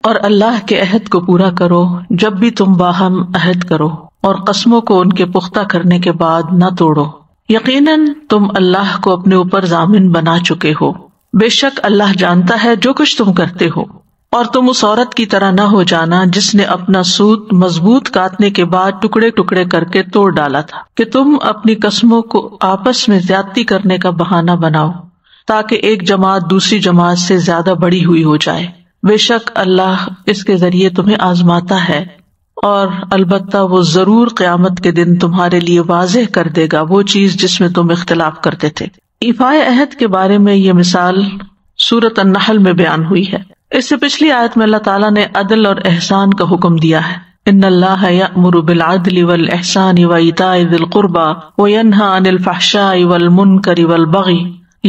اور اللہ کے عہد کو پورا کرو جب بھی تم باہم عہد کرو، اور قسموں کو ان کے پختہ کرنے کے بعد نہ توڑو۔ یقیناً تم اللہ کو اپنے اوپر ضامن بنا چکے ہو، بے شک اللہ جانتا ہے جو کچھ تم کرتے ہو۔ اور تم اس عورت کی طرح نہ ہو جانا جس نے اپنا سوت مضبوط کاٹنے کے بعد ٹکڑے ٹکڑے کر کے توڑ ڈالا تھا، کہ تم اپنی قسموں کو آپس میں زیادتی کرنے کا بہانہ بناؤ تاکہ ایک جماعت دوسری جماعت سے زیادہ بڑی ہوئی ہو جائے۔ بے شک اللہ اس کے ذریعے تمہیں آزماتا ہے، اور البتہ وہ ضرور قیامت کے دن تمہارے لیے واضح کر دے گا وہ چیز جس میں تم اختلاف کرتے تھے۔ ایفائے عہد کے بارے میں یہ مثال سورۃ النحل میں بیان ہوئی ہے۔ اس سے پچھلی آیت میں اللہ تعالیٰ نے عدل اور احسان کا حکم دیا ہے۔ ان اللہ یأمر بالعدل والاحسان وایتاء ذی القربى وینہی عن الفحشاء والمنکر والبغی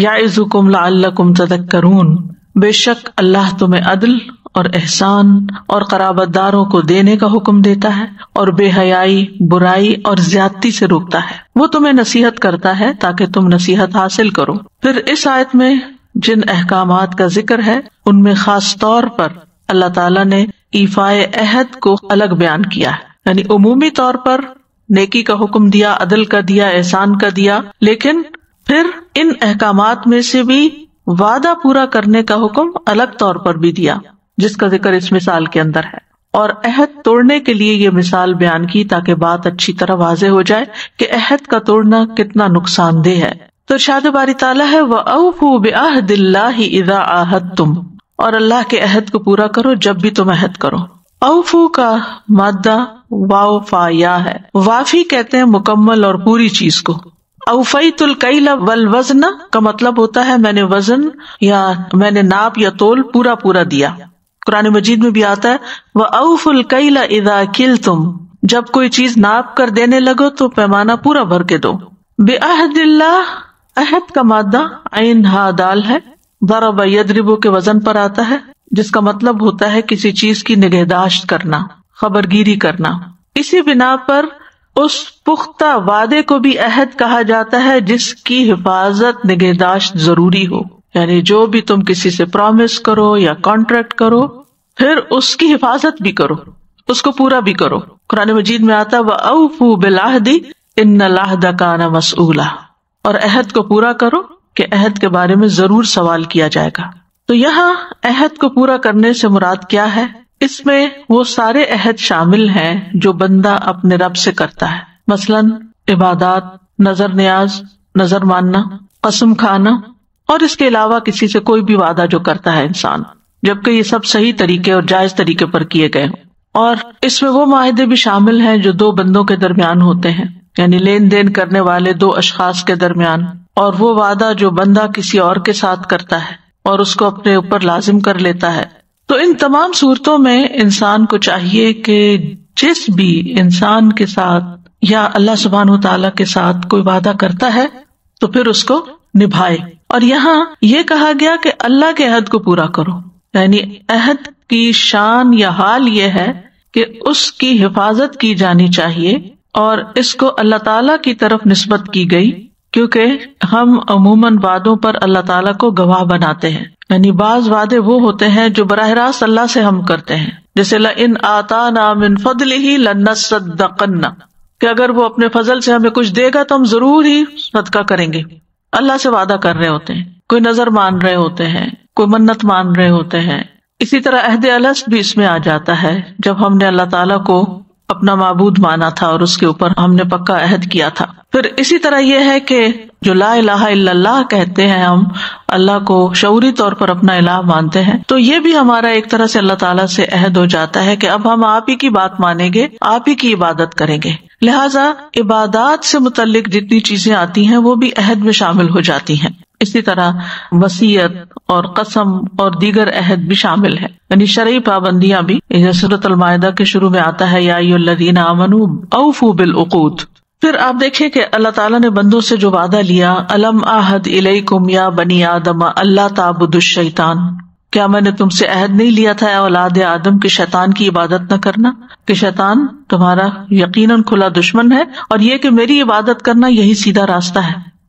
یعظکم لعلکم تذکرون۔ بے شک اللہ تمہیں عدل اور احسان اور قرابت داروں کو دینے کا حکم دیتا ہے، اور بے حیائی، برائی اور زیادتی سے روکتا ہے۔ وہ تمہیں نصیحت کرتا ہے تاکہ تم نصیحت حاصل کرو۔ پھر اس آیت میں جن احکامات کا ذکر ہے ان میں خاص طور پر اللہ تعالیٰ نے ایفائے عہد کو الگ بیان کیا ہے، یعنی عمومی طور پر نیکی کا حکم دیا، عدل کا دیا، احسان کا دیا، لیکن پھر ان احکامات میں سے بھی وعدہ پورا کرنے کا حکم الگ طور پر بھی دیا، جس کا ذکر اس مثال کے اندر ہے۔ اور عہد توڑنے کے لیے یہ مثال بیان کی تاکہ بات اچھی طرح واضح ہو جائے کہ عہد کا توڑنا کتنا نقصان دہ ہے۔ تو ارشاد باری تعالیٰ ہے وَأَوْفُوا بِعَهْدِ اللَّهِ إِذَا عَاهَدتُّمْ، اور اللہ کے عہد کو پورا کرو جب بھی تم عہد کرو۔ اوفو کا مادہ واو فا یا ہے، وافی کہتے ہیں مکمل اور پوری چیز کو۔ اوفیت الکیل والوزن کا مطلب ہوتا ہے میں نے وزن یا میں نے ناپ یا تول پورا پورا دیا۔ قرآن مجید میں بھی آتا ہے وَأَوْفُوا الْكَيْلَ إِذَا كِلْتُمْ، جب کوئی چیز ناپ کر دینے لگو تو پیمانہ پورا بھر کے دو۔ بِعَهْدِ اللَّهِ، عہد کا مادہ عین ہا دال ہے، ضرب یضرب کے وزن پر آتا ہے، جس کا مطلب ہوتا ہے کسی چیز کی نگہداشت کرنا، خبرگیری کرنا۔ اسی بنا پر اس پختہ وعدے کو بھی عہد کہا جاتا ہے جس کی حفاظت نگہداشت ضروری ہو، یعنی جو بھی تم کسی سے پرومس کرو یا کانٹریکٹ کرو پھر اس کی حفاظت بھی کرو، اس کو پورا بھی کرو۔ قرآن مجید میں آتا ہے وَأَوْفُوا بِالْعَهْدِ إِنَّ الْعَهْدَ كَانَ مَسْئُولًا، اور عہد کو پورا کرو کہ عہد کے بارے میں ضرور سوال کیا جائے گا۔ تو یہاں عہد کو پورا کرنے سے مراد کیا ہے؟ اس میں وہ سارے عہد شامل ہیں جو بندہ اپنے رب سے کرتا ہے، مثلاً عبادات، نظر نیاز، نظر ماننا، قسم کھانا، اور اس کے علاوہ کسی سے کوئی بھی وعدہ جو کرتا ہے انسان، جبکہ یہ سب صحیح طریقے اور جائز طریقے پر کیے گئے ہوں۔ اور اس میں وہ معاہدے بھی شامل ہیں جو دو بندوں کے درمیان ہوتے ہیں، یعنی لین دین کرنے والے دو اشخاص کے درمیان، اور وہ وعدہ جو بندہ کسی اور کے ساتھ کرتا ہے اور اس کو اپنے اوپر لازم کر لیتا ہے۔ تو ان تمام صورتوں میں انسان کو چاہیے کہ جس بھی انسان کے ساتھ یا اللہ سبحانہ وتعالیٰ کے ساتھ کوئی وعدہ کرتا ہے تو پھر اس کو نبھائے۔ اور یہاں یہ کہا گیا کہ اللہ کے عہد کو پورا کرو، یعنی عہد کی شان یا حال یہ ہے کہ اس کی حفاظت کی جانی چاہیے، اور اس کو اللہ تعالیٰ کی طرف نسبت کی گئی کیونکہ ہم عموماً وعدوں پر اللہ تعالیٰ کو گواہ بناتے ہیں، یعنی بعض وعدے وہ ہوتے ہیں جو براہ راست اللہ سے ہم کرتے ہیں، جیسے لئن آتانا من فضلہ لنصدقن، کہ اگر وہ اپنے فضل سے ہمیں کچھ دے گا تو ہم ضرور ہی صدقہ کریں گے۔ اللہ سے وعدہ کر رہے ہوتے ہیں، کوئی نظر مان رہے ہوتے ہیں، کوئی منت مان رہے ہوتے ہیں۔ اسی طرح عہد الست بھی اس میں آ جاتا ہے، جب ہم نے اللہ تعالیٰ کو اپنا معبود مانا تھا اور اس کے اوپر ہم نے پکا عہد کیا تھا۔ پھر اسی طرح یہ ہے کہ جو لا الہ الا اللہ کہتے ہیں، ہم اللہ کو شعوری طور پر اپنا الہ مانتے ہیں، تو یہ بھی ہمارا ایک طرح سے اللہ تعالیٰ سے عہد ہو جاتا ہے کہ اب ہم آپ ہی کی بات مانیں گے، آپ ہی کی عبادت کریں گے۔ لہٰذا عبادات سے متعلق جتنی چیزیں آتی ہیں وہ بھی عہد میں شامل ہو جاتی ہیں۔ اسی طرح وصیت اور قسم اور دیگر عہد بھی شامل ہے، یعنی شرعی پابندیاں بھی، جیسے سورۃ المائدہ کے شروع میں آتا ہے یا ایھا الذین آمنوا اوفوا بالعقود۔ پھر آپ دیکھیں کہ اللہ تعالیٰ نے بندوں سے جو وعدہ لیا، الم اعہد الیکم یا بنی آدم اللہ تعبدوا الشیطان، کیا میں نے تم سے عہد نہیں لیا تھا اے اولاد آدم کہ شیطان کی عبادت نہ کرنا، کہ شیطان تمہارا یقیناً کھلا دشمن ہے، اور یہ کہ میری عبادت کرنا یہی سیدھا راستہ ہے۔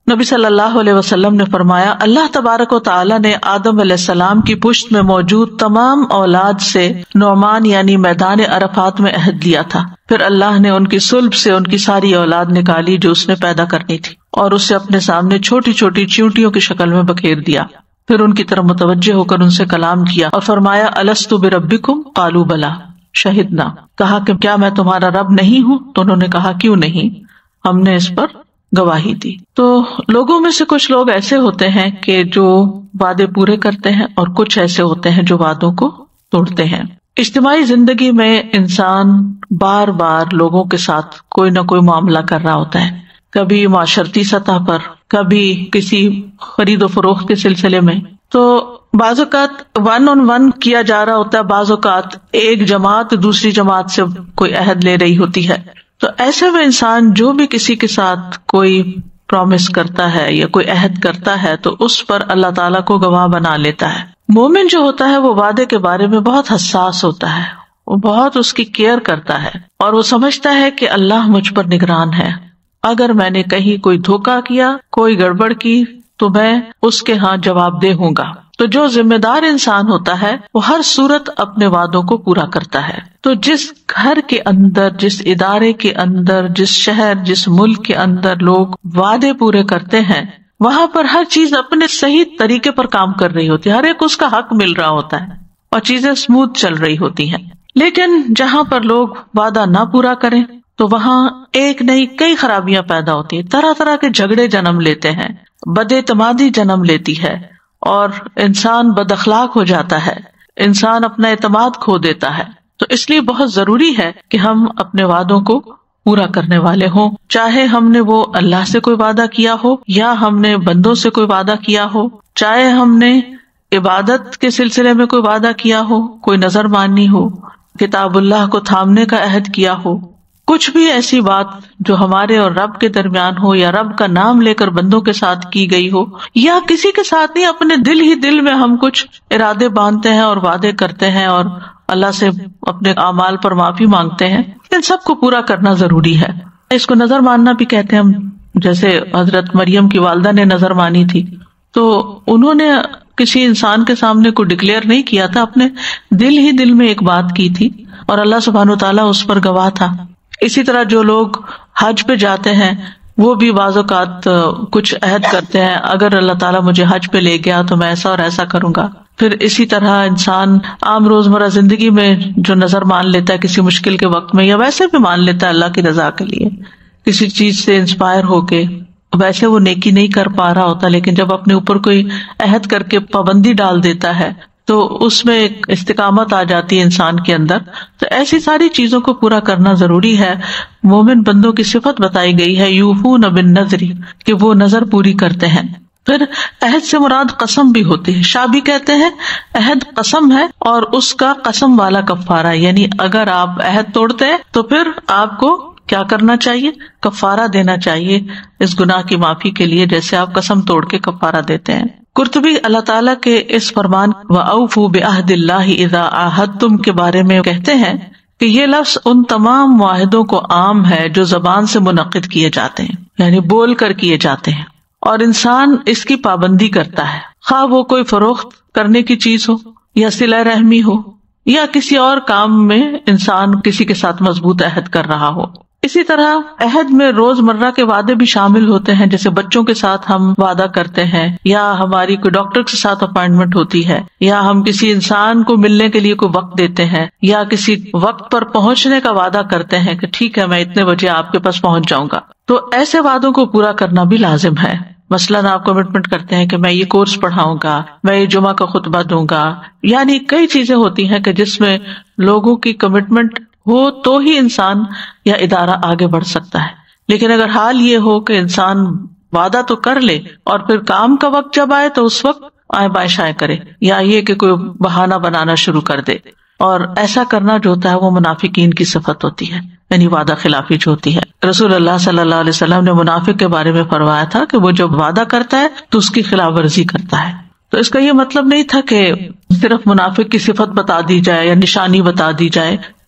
نبی صلی اللہ علیہ وسلم نے فرمایا، اللہ تبارک و تعالی نے آدم علیہ السلام کی پشت میں موجود تمام اولاد سے نعمان یعنی میدان عرفات میں عہد لیا تھا. پھر اللہ نے ان کی صلب سے ان کی ساری اولاد نکالی جو اس نے پیدا کرنی تھی، اور اسے اپنے سامنے چھوٹی چھوٹی چیونٹیوں کی شکل میں بکھیر دیا. پھر ان کی طرف متوجہ ہو کر ان سے کلام کیا اور فرمایا، الست بربکم قالوا بلا شہدنا. کہا کہ کیا میں تمہارا رب نہیں ہوں؟ تو انہوں نے کہا کیوں نہیں، ہم نے اس پر گواہی دی. تو لوگوں میں سے کچھ لوگ ایسے ہوتے ہیں کہ جو وعدے پورے کرتے ہیں، اور کچھ ایسے ہوتے ہیں جو وعدوں کو توڑتے ہیں. اجتماعی زندگی میں انسان بار بار لوگوں کے ساتھ کوئی نہ کوئی معاملہ کر رہا ہوتا ہے، کبھی معاشرتی سطح پر، کبھی کسی خرید و فروخت کے سلسلے میں. تو بعض اوقات 1 on 1 کیا جا رہا ہوتا ہے، بعض اوقات ایک جماعت دوسری جماعت سے کوئی عہد لے رہی ہوتی ہے. تو ایسے میں انسان جو بھی کسی کے ساتھ کوئی پرومس کرتا ہے یا کوئی عہد کرتا ہے تو اس پر اللہ تعالیٰ کو گواہ بنا لیتا ہے. مومن جو ہوتا ہے وہ وعدے کے بارے میں بہت حساس ہوتا ہے، وہ بہت اس کی کیئر کرتا ہے، اور وہ سمجھتا ہے کہ اللہ مجھ پر نگران ہے. اگر میں نے کہیں کوئی دھوکا کیا، کوئی گڑبڑ کی، تو میں اس کے ہاں جواب دہ ہوں گا. تو جو ذمہ دار انسان ہوتا ہے وہ ہر صورت اپنے وعدوں کو پورا کرتا ہے. تو جس گھر کے اندر، جس ادارے کے اندر، جس شہر، جس ملک کے اندر لوگ وعدے پورے کرتے ہیں، وہاں پر ہر چیز اپنے صحیح طریقے پر کام کر رہی ہوتی ہے، ہر ایک اس کا حق مل رہا ہوتا ہے اور چیزیں اسموتھ چل رہی ہوتی ہیں. لیکن جہاں پر لوگ وعدہ نہ پورا کریں تو وہاں ایک نہیں کئی خرابیاں پیدا ہوتی ہیں، طرح طرح کے جھگڑے جنم لیتے ہیں، بد اعتمادی جنم لیتی ہے، اور انسان بد اخلاق ہو جاتا ہے، انسان اپنا اعتماد کھو دیتا ہے. تو اس لیے بہت ضروری ہے کہ ہم اپنے وعدوں کو پورا کرنے والے ہوں، چاہے ہم نے وہ اللہ سے کوئی وعدہ کیا ہو یا ہم نے بندوں سے کوئی وعدہ کیا ہو، چاہے ہم نے عبادت کے سلسلے میں کوئی وعدہ کیا ہو، کوئی نظر ماننی ہو، کتاب اللہ کو تھامنے کا عہد کیا ہو، کچھ بھی ایسی بات جو ہمارے اور رب کے درمیان ہو، یا رب کا نام لے کر بندوں کے ساتھ کی گئی ہو، یا کسی کے ساتھ نہیں، اپنے دل ہی دل میں ہم کچھ ارادے باندھتے ہیں اور وعدے کرتے ہیں اور اللہ سے اپنے اعمال پر معافی مانگتے ہیں، ان سب کو پورا کرنا ضروری ہے. اس کو نظر ماننا بھی کہتے ہیں ہم. جیسے حضرت مریم کی والدہ نے نظر مانی تھی، تو انہوں نے کسی انسان کے سامنے کو ڈکلیئر نہیں کیا تھا، اپنے دل ہی دل میں ایک بات کی تھی، اور اللہ سبحانہ وتعالیٰ اس پر گواہ تھا. اسی طرح جو لوگ حج پہ جاتے ہیں وہ بھی بعض اوقات کچھ عہد کرتے ہیں، اگر اللہ تعالیٰ مجھے حج پہ لے گیا تو میں ایسا اور ایسا کروں گا. پھر اسی طرح انسان عام روزمرہ زندگی میں جو نظر مان لیتا ہے کسی مشکل کے وقت میں، یا ویسے بھی مان لیتا ہے اللہ کی رضا کے لیے، کسی چیز سے انسپائر ہو کے، ویسے وہ نیکی نہیں کر پا رہا ہوتا، لیکن جب اپنے اوپر کوئی عہد کر کے پابندی ڈال دیتا ہے تو اس میں ایک استقامت آ جاتی ہے انسان کے اندر. تو ایسی ساری چیزوں کو پورا کرنا ضروری ہے. مومن بندوں کی صفت بتائی گئی ہے یوفون بالنذر، کہ وہ نذر پوری کرتے ہیں. پھر عہد سے مراد قسم بھی ہوتی ہے. شابی کہتے ہیں عہد قسم ہے اور اس کا قسم والا کفارہ، یعنی اگر آپ عہد توڑتے ہیں تو پھر آپ کو کیا کرنا چاہیے؟ کفارہ دینا چاہیے اس گناہ کی معافی کے لیے، جیسے آپ قسم توڑ کے کفارہ دیتے ہیں. قرطبی اللہ تعالیٰ کے اس فرمان وَأَوْفُوا بِعَهْدِ اللَّهِ إِذَا عَاهَدتُّمْ کے بارے میں کہتے ہیں کہ یہ لفظ ان تمام معاہدوں کو عام ہے جو زبان سے منعقد کیے جاتے ہیں، یعنی بول کر کیے جاتے ہیں، اور انسان اس کی پابندی کرتا ہے، خواہ وہ کوئی فروخت کرنے کی چیز ہو یا صلہ رحمی ہو یا کسی اور کام میں انسان کسی کے ساتھ مضبوط عہد کر رہا ہو. اسی طرح عہد میں روز مرہ کے وعدے بھی شامل ہوتے ہیں، جیسے بچوں کے ساتھ ہم وعدہ کرتے ہیں، یا ہماری کوئی ڈاکٹر کے ساتھ اپائنٹمنٹ ہوتی ہے، یا ہم کسی انسان کو ملنے کے لیے کوئی وقت دیتے ہیں، یا کسی وقت پر پہنچنے کا وعدہ کرتے ہیں کہ ٹھیک ہے میں اتنے بجے آپ کے پاس پہنچ جاؤں گا. تو ایسے وعدوں کو پورا کرنا بھی لازم ہے. مثلاً آپ کمٹمنٹ کرتے ہیں کہ میں یہ کورس پڑھاؤں گا، میں یہ جمعہ کا خطبہ دوں گا، یعنی کئی چیزیں ہوتی ہیں کہ جس میں لوگوں کی کمٹمنٹ ہو تو ہی انسان یا ادارہ آگے بڑھ سکتا ہے. لیکن اگر حال یہ ہو کہ انسان وعدہ تو کر لے اور پھر کام کا وقت جب آئے تو اس وقت آئے بائیں شائیں کرے، یا یہ کہ کوئی بہانہ بنانا شروع کر دے، اور ایسا کرنا جو ہوتا ہے وہ منافقین کی صفت ہوتی ہے، یعنی وعدہ خلافی جو ہوتی ہے. رسول اللہ صلی اللہ علیہ وسلم نے منافق کے بارے میں فرمایا تھا کہ وہ جب وعدہ کرتا ہے تو اس کی خلاف ورزی کرتا ہے. تو اس کا یہ مطلب نہیں تھا کہ صرف منافق کی صفت بتا دی جائے یا نشانی بتا دی جائے،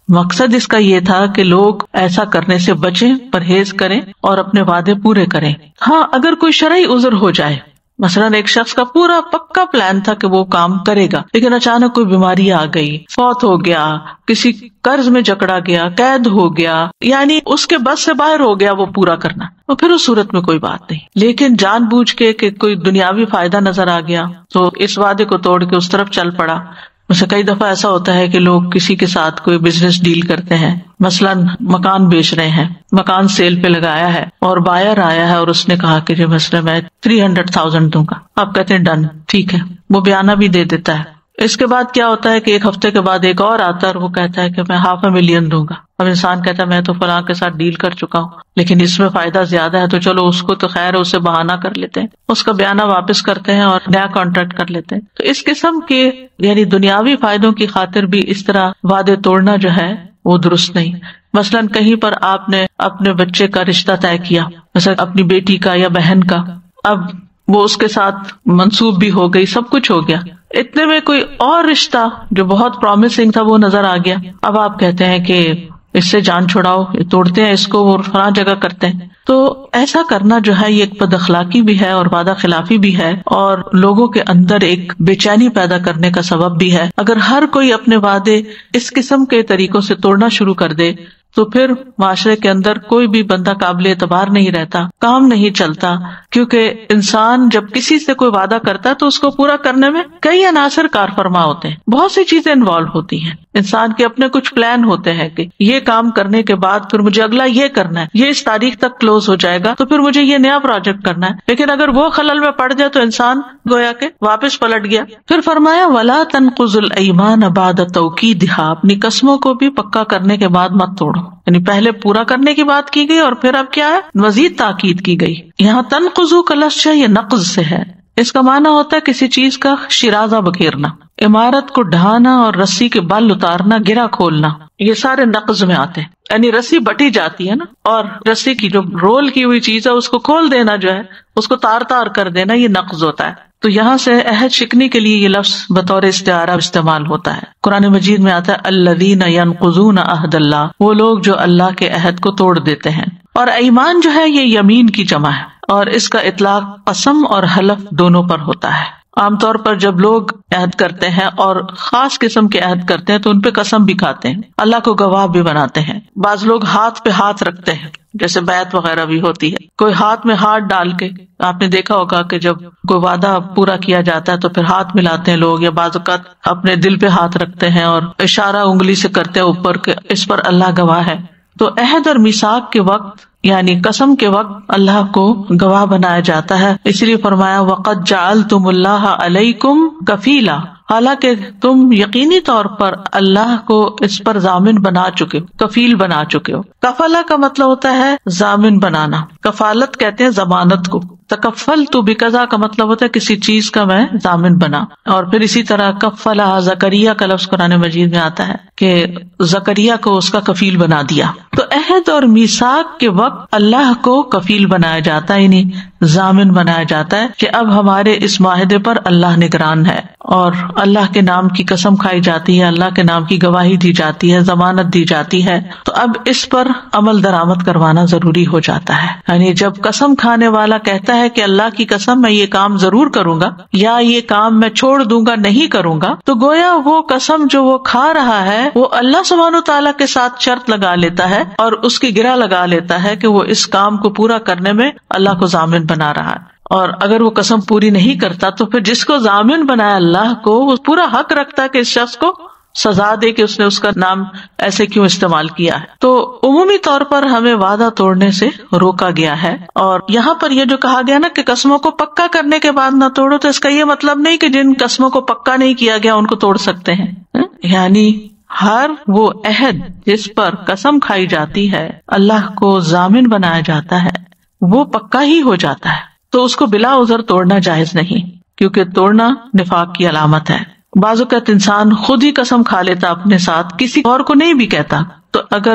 مقصد اس کا یہ تھا کہ لوگ ایسا کرنے سے بچیں، پرہیز کریں اور اپنے وعدے پورے کریں. ہاں اگر کوئی شرعی عذر ہو جائے، مثلاً ایک شخص کا پورا پکا پلان تھا کہ وہ کام کرے گا، لیکن اچانک کوئی بیماری آ گئی، فوت ہو گیا، کسی قرض میں جکڑا گیا، قید ہو گیا، یعنی اس کے بس سے باہر ہو گیا وہ پورا کرنا، تو پھر اس صورت میں کوئی بات نہیں. لیکن جان بوجھ کے کہ کوئی دنیاوی فائدہ نظر آ گیا تو اس وعدے کو توڑ کے اس طرف چل پڑا. ویسے کئی دفعہ ایسا ہوتا ہے کہ لوگ کسی کے ساتھ کوئی بزنس ڈیل کرتے ہیں، مثلاً مکان بیچ رہے ہیں، مکان سیل پہ لگایا ہے اور بائر آیا ہے اور اس نے کہا کہ مثلا میں 300,000 دوں گا. آپ کہتے ہیں ڈن، ٹھیک ہے، وہ بیانہ بھی دے دیتا ہے. اس کے بعد کیا ہوتا ہے کہ ایک ہفتے کے بعد ایک اور آتا ہے اور وہ کہتا ہے کہ میں 500,000 دوں گا. اب انسان کہتا ہے میں تو فلاں کے ساتھ ڈیل کر چکا ہوں لیکن اس میں فائدہ زیادہ ہے، تو چلو اس کو تو خیر ہے، اسے بہانہ کر لیتے ہیں، اس کا بیانہ واپس کرتے ہیں اور نیا کانٹریکٹ کر لیتے ہیں. تو اس قسم کے یعنی دنیاوی فائدوں کی خاطر بھی اس طرح وعدے توڑنا جو ہے وہ درست نہیں. مثلاً کہیں پر آپ نے اپنے بچے کا رشتہ طے کیا، مثلا اپنی بیٹی کا یا بہن کا، اب وہ اس کے ساتھ منسوب بھی ہو گئی، سب کچھ ہو گیا، اتنے میں کوئی اور رشتہ جو بہت پرومسنگ تھا وہ نظر آ گیا. اب آپ کہتے ہیں کہ اس سے جان چھڑاؤ، توڑتے ہیں اس کو اور فلاں جگہ کرتے ہیں. تو ایسا کرنا جو ہے یہ ایک بد اخلاقی بھی ہے اور وعدہ خلافی بھی ہے اور لوگوں کے اندر ایک بے چینی پیدا کرنے کا سبب بھی ہے. اگر ہر کوئی اپنے وعدے اس قسم کے طریقوں سے توڑنا شروع کر دے تو پھر معاشرے کے اندر کوئی بھی بندہ قابل اعتبار نہیں رہتا، کام نہیں چلتا. کیونکہ انسان جب کسی سے کوئی وعدہ کرتا ہے تو اس کو پورا کرنے میں کئی عناصر کار فرما ہوتے ہیں، بہت سی چیزیں انوالو ہوتی ہیں. انسان کے اپنے کچھ پلان ہوتے ہیں کہ یہ کام کرنے کے بعد پھر مجھے اگلا یہ کرنا ہے، یہ اس تاریخ تک کلوز ہو جائے گا تو پھر مجھے یہ نیا پروجیکٹ کرنا ہے. لیکن اگر وہ خلل میں پڑ جائے تو انسان گویا کہ واپس پلٹ گیا. پھر فرمایا وَلَا تَنْقُضُوا الْأَيْمَانَ بَعْدَ تَوْكِيدِهَا، اپنی قسموں کو بھی پکا کرنے کے بعد مت توڑو. یعنی پہلے پورا کرنے کی بات کی گئی اور پھر اب کیا ہے، مزید تاکید کی گئی. یہاں تنقضوا کا لفظ یہ نقض سے ہے. اس کا معنی ہوتا ہے کسی چیز کا شیرازہ بکھیرنا، عمارت کو ڈھانا اور رسی کے بل اتارنا، گرا کھولنا، یہ سارے نقض میں آتے ہیں. یعنی رسی بٹی جاتی ہے نا، اور رسی کی جو رول کی ہوئی چیز ہے اس کو کھول دینا جو ہے، اس کو تار تار کر دینا، یہ نقض ہوتا ہے. تو یہاں سے عہد شکنی کے لیے یہ لفظ بطور استعارہ استعمال ہوتا ہے. قرآن مجید میں آتا ہے الذین ینقضون عہد اللہ، وہ لوگ جو اللہ کے عہد کو توڑ دیتے ہیں. اور ایمان جو ہے یہ یمین کی جمع ہے اور اس کا اطلاق قسم اور حلف دونوں پر ہوتا ہے. عام طور پر جب لوگ عہد کرتے ہیں اور خاص قسم کے عہد کرتے ہیں تو ان پہ قسم بھی کھاتے ہیں، اللہ کو گواہ بھی بناتے ہیں. بعض لوگ ہاتھ پہ ہاتھ رکھتے ہیں، جیسے بیعت وغیرہ بھی ہوتی ہے، کوئی ہاتھ میں ہاتھ ڈال کے. آپ نے دیکھا ہوگا کہ جب کوئی وعدہ پورا کیا جاتا ہے تو پھر ہاتھ ملاتے ہیں لوگ، یا بعض اوقات اپنے دل پہ ہاتھ رکھتے ہیں اور اشارہ انگلی سے کرتے ہیں اوپر کہ اس پر اللہ گواہ ہے. تو عہد اور میثاق کے وقت یعنی قسم کے وقت اللہ کو گواہ بنایا جاتا ہے. اس لیے فرمایا وَقَدْ جَعَلْتُمُ اللَّهَ عَلَيْكُمْ كَفِيلًا، حالانکہ تم یقینی طور پر اللہ کو اس پر ضامن بنا چکے ہو، کفیل بنا چکے ہو. کفالہ کا مطلب ہوتا ہے ضامن بنانا، کفالت کہتے ہیں ضمانت کو. تکفلت بکذا کا مطلب ہوتا ہے کسی چیز کا میں ضامن بنا. اور پھر اسی طرح کفلہ زکریا کا لفظ قرآن مجید میں آتا ہے کہ زکریا کو اس کا کفیل بنا دیا. تو عہد اور میثاق کے وقت اللہ کو کفیل بنایا جاتا ہے، یعنی ضامن بنایا جاتا ہے کہ اب ہمارے اس معاہدے پر اللہ نگران ہے اور اللہ کے نام کی قسم کھائی جاتی ہے، اللہ کے نام کی گواہی دی جاتی ہے، ضمانت دی جاتی ہے. تو اب اس پر عمل درآمد کروانا ضروری ہو جاتا ہے. یعنی جب قسم کھانے والا کہتا ہے کہ اللہ کی قسم میں یہ کام ضرور کروں گا یا یہ کام میں چھوڑ دوں گا، نہیں کروں گا، تو گویا وہ قسم جو وہ کھا رہا ہے وہ اللہ سبحانہ و تعالیٰ کے ساتھ شرط لگا لیتا ہے اور اس کی گرہ لگا لیتا ہے کہ وہ اس کام کو پورا کرنے میں اللہ کو ضامن بنا رہا ہے. اور اگر وہ قسم پوری نہیں کرتا تو پھر جس کو ضامن بنایا اللہ کو، وہ پورا حق رکھتا ہے کہ اس شخص کو سزا دے کہ اس نے اس کا نام ایسے کیوں استعمال کیا ہے. تو عمومی طور پر ہمیں وعدہ توڑنے سے روکا گیا ہے. اور یہاں پر یہ جو کہا گیا نا کہ قسموں کو پکا کرنے کے بعد نہ توڑو، تو اس کا یہ مطلب نہیں کہ جن قسموں کو پکا نہیں کیا گیا ان کو توڑ سکتے ہیں. یعنی ہر وہ عہد جس پر قسم کھائی جاتی ہے، اللہ کو ضامن بنایا جاتا ہے، وہ پکا ہی ہو جاتا ہے. تو اس کو بلا عذر توڑنا جائز نہیں، کیونکہ توڑنا نفاق کی علامت ہے. بعض اوقات انسان خود ہی قسم کھا لیتا اپنے ساتھ، کسی اور کو نہیں بھی کہتا. تو اگر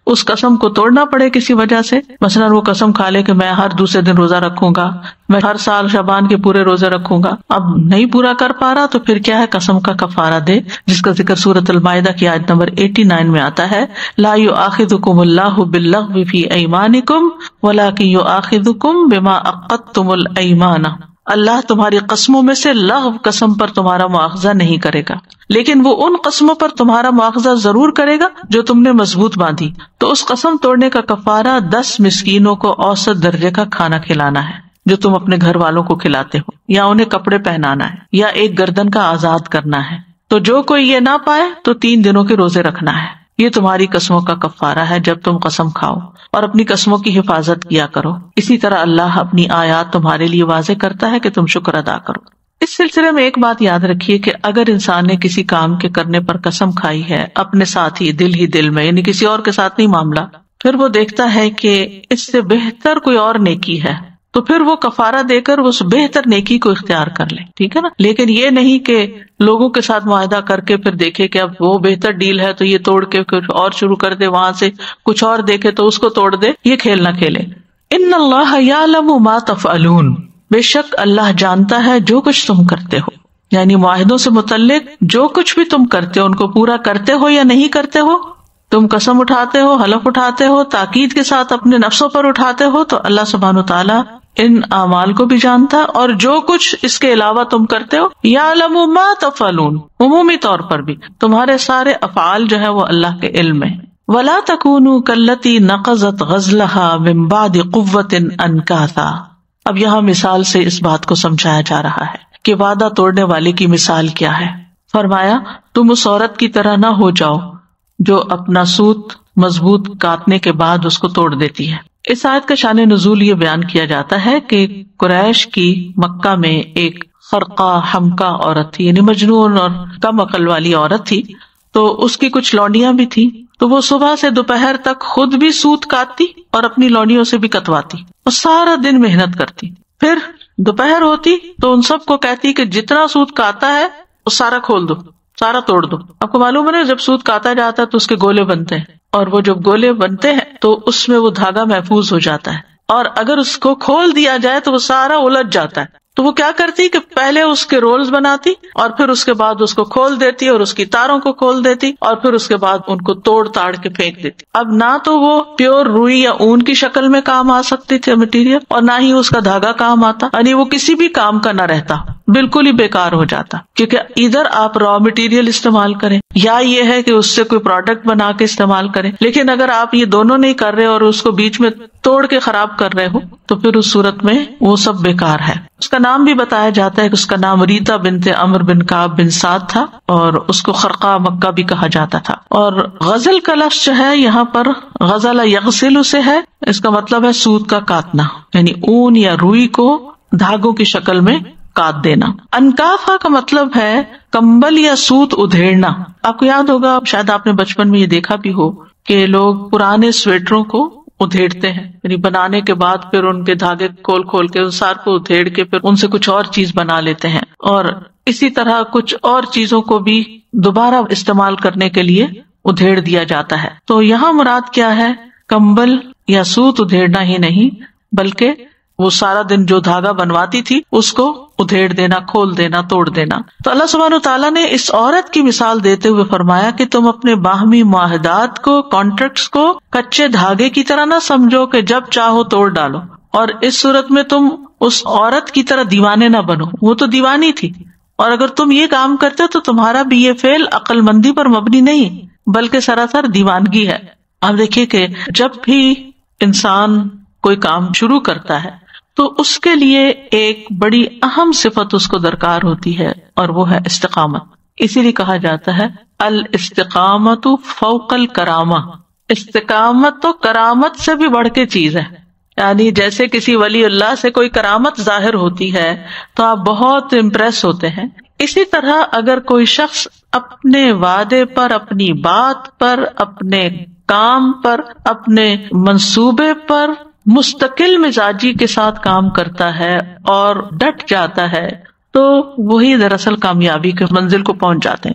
اس قسم کو توڑنا پڑے کسی وجہ سے، مثلاً وہ قسم کھا لے کہ میں ہر دوسرے دن روزہ رکھوں گا، میں ہر سال شعبان کے پورے روزے رکھوں گا، اب نہیں پورا کر پا رہا تو پھر کیا ہے، قسم کا کفارہ دے، جس کا ذکر سورۃ المائدہ کی آیت نمبر 89 میں آتا ہے، لا یؤاخذکم اللہ باللغو فی ایمانکم ولکن یؤاخذکم بما عقدتم الایمان، اللہ تمہاری قسموں میں سے لغو قسم پر تمہارا مواخذہ نہیں کرے گا، لیکن وہ ان قسموں پر تمہارا مواخذہ ضرور کرے گا جو تم نے مضبوط باندھی۔ تو اس قسم توڑنے کا کفارہ 10 مسکینوں کو اوسط درجے کا کھانا کھلانا ہے جو تم اپنے گھر والوں کو کھلاتے ہو، یا انہیں کپڑے پہنانا ہے، یا ایک گردن کا آزاد کرنا ہے۔ تو جو کوئی یہ نہ پائے تو 3 دنوں کے روزے رکھنا ہے۔ یہ تمہاری قسموں کا کفارہ ہے جب تم قسم کھاؤ، اور اپنی قسموں کی حفاظت کیا کرو، اسی طرح اللہ اپنی آیات تمہارے لیے واضح کرتا ہے کہ تم شکر ادا کرو۔ اس سلسلے میں ایک بات یاد رکھیے کہ اگر انسان نے کسی کام کے کرنے پر قسم کھائی ہے اپنے ساتھ ہی دل میں، یعنی کسی اور کے ساتھ نہیں معاملہ، پھر وہ دیکھتا ہے کہ اس سے بہتر کوئی اور نیکی ہے، تو پھر وہ کفارہ دے کر اس بہتر نیکی کو اختیار کر لے، ٹھیک ہے نا۔ لیکن یہ نہیں کہ لوگوں کے ساتھ معاہدہ کر کے پھر دیکھے کہ اب وہ بہتر ڈیل ہے تو یہ توڑ کے کچھ اور شروع کر دے، وہاں سے کچھ اور دیکھے تو اس کو توڑ دے، یہ کھیل نہ کھیلے۔ ان اللہ یعلم ما تفعلون، بے شک اللہ جانتا ہے جو کچھ تم کرتے ہو، یعنی معاہدوں سے متعلق جو کچھ بھی تم کرتے ہو ان کو پورا کرتے ہو یا نہیں کرتے ہو، تم قسم اٹھاتے ہو، حلف اٹھاتے ہو، تاکید کے ساتھ اپنے نفسوں پر اٹھاتے ہو، تو اللہ سبحانہ وتعالیٰ ان اعمال کو بھی جانتا ہے، اور جو کچھ اس کے علاوہ تم کرتے ہو، یعلم ما تفعلون، عمومی طور پر بھی تمہارے سارے افعال جو ہے وہ اللہ کے علم میں۔ ولا تکونوا کاللتی نقضت غزلها من بعد قوة انکاثا، اب یہاں مثال سے اس بات کو سمجھایا جا رہا ہے کہ وعدہ توڑنے والے کی مثال کیا ہے۔ فرمایا تم اس عورت کی طرح نہ ہو جاؤ جو اپنا سوت مضبوط کاٹنے کے بعد اس کو توڑ دیتی ہے۔ اس آیت کا شان نزول یہ بیان کیا جاتا ہے کہ قریش کی مکہ میں ایک خرقہ حمقہ عورت تھی، یعنی مجنون اور کم عقل والی عورت تھی، تو اس کی کچھ لونڈیاں بھی تھی، تو وہ صبح سے دوپہر تک خود بھی سوت کاٹتی اور اپنی لونڈیوں سے بھی کٹواتی، اور سارا دن محنت کرتی، پھر دوپہر ہوتی تو ان سب کو کہتی کہ جتنا سوت کاتا ہے وہ سارا کھول دو، سارا توڑ دو۔ آپ کو معلوم ہے نا جب سوت کاتا جاتا ہے تو اس کے گولے بنتے ہیں، اور وہ جب گولے بنتے ہیں تو اس میں وہ دھاگا محفوظ ہو جاتا ہے، اور اگر اس کو کھول دیا جائے تو وہ سارا الجھ جاتا ہے۔ تو وہ کیا کرتی کہ پہلے اس کے رولز بناتی اور پھر اس کے بعد اس کو کھول دیتی اور اس کی تاروں کو کھول دیتی اور پھر اس کے بعد ان کو توڑ تاڑ کے پھینک دیتی۔ اب نہ تو وہ پیور روئی یا اون کی شکل میں کام آ سکتی تھی مٹیریل، اور نہ ہی اس کا دھاگا کام آتا، یعنی وہ کسی بھی کام کا نہ رہتا، بالکل ہی بیکار ہو جاتا، کیونکہ ادھر آپ را مٹیریل استعمال کریں یا یہ ہے کہ اس سے کوئی پروڈکٹ بنا کے استعمال کریں، لیکن اگر آپ یہ دونوں نہیں کر رہے اور اس کو بیچ میں توڑ کے خراب کر رہے ہو تو پھر اس صورت میں وہ سب بیکار ہے۔ اس کا نام بھی بتایا جاتا ہے کہ اس کا نام ریتا بنت عمرو بن کعب بن سعد تھا، اور اس کو خرقہ مکہ بھی کہا جاتا تھا۔ اور غزل کا لفظ جو ہے یہاں پر غزل یغسل سے ہے، اس کا مطلب ہے سوت کا کاٹنا، یعنی اون یا روئی کو دھاگوں کی شکل میں کاٹ دینا۔ انکافا کا مطلب ہے کمبل یا سوت ادھیڑنا۔ آپ کو یاد ہوگا، شاید آپ نے بچپن میں یہ دیکھا بھی ہو کہ لوگ پرانے سویٹروں کو ادھیڑتے ہیں، یعنی بنانے کے بعد پھر ان کے دھاگے کھول کھول کے ان سار کو ادھیڑ کے پھر ان سے کچھ اور چیز بنا لیتے ہیں، اور اسی طرح کچھ اور چیزوں کو بھی دوبارہ استعمال کرنے کے لیے ادھیڑ دیا جاتا ہے۔ تو یہاں مراد کیا ہے، کمبل یا سوت ادھیڑنا ہی نہیں بلکہ وہ سارا دن جو دھاگا بنواتی تھی اس کو ادھیڑ دینا، کھول دینا، توڑ دینا۔ تو اللہ سبحانہ وتعالیٰ نے اس عورت کی مثال دیتے ہوئے فرمایا کہ تم اپنے باہمی معاہدات کو، کانٹریکٹس کو کچے دھاگے کی طرح نہ سمجھو کہ جب چاہو توڑ ڈالو، اور اس صورت میں تم اس عورت کی طرح دیوانے نہ بنو، وہ تو دیوانی تھی، اور اگر تم یہ کام کرتے تو تمہارا بھی یہ فعل عقل مندی پر مبنی نہیں بلکہ سراسر دیوانگی ہے۔ آپ دیکھیے کہ جب بھی انسان کوئی کام شروع کرتا ہے تو اس کے لیے ایک بڑی اہم صفت اس کو درکار ہوتی ہے، اور وہ ہے استقامت۔ اسی لیے کہا جاتا ہے الاستقامت فوق الکرامہ، استقامت تو کرامت سے بھی بڑھ کے چیز ہے، یعنی جیسے کسی ولی اللہ سے کوئی کرامت ظاہر ہوتی ہے تو آپ بہت امپریس ہوتے ہیں، اسی طرح اگر کوئی شخص اپنے وعدے پر، اپنی بات پر، اپنے کام پر، اپنے منصوبے پر مستقل مزاجی کے ساتھ کام کرتا ہے اور ڈٹ جاتا ہے تو وہی دراصل کامیابی کے منزل کو پہنچ جاتے ہیں۔